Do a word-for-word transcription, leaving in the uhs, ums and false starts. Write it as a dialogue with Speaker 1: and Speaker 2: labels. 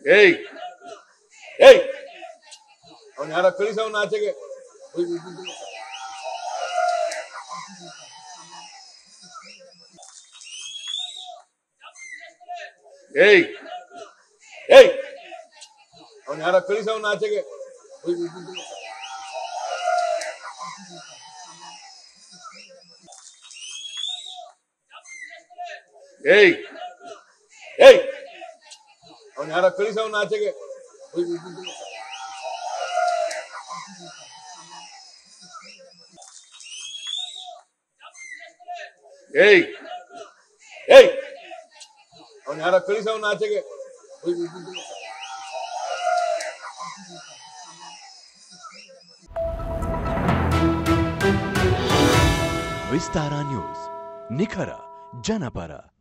Speaker 1: ಏಯ್ ಏಯ್ ಅವನು ಯಾರ ಕಳಿಸ ಅವನ ಆಚೆಗೆ. ಏಯ್ ಏಯ್ ಅವನು ಯಾರ ಕಳಿಸ ಅವನ ಆಚೆಗೆ. ಏಯ್ ಏಯ್ ಅವನು ಯಾರ ಕಳಿಸ ಅವನ ಆಚೆಗೆ. ಏಯ್ ಏಯ್ ಅವನು ಯಾರ ಕಳಿಸ ಅವನ ಆಚೆಗೆ.
Speaker 2: ವಿಸ್ತಾರ ನ್ಯೂಸ್, ನಿಖರ ಜನಪರ.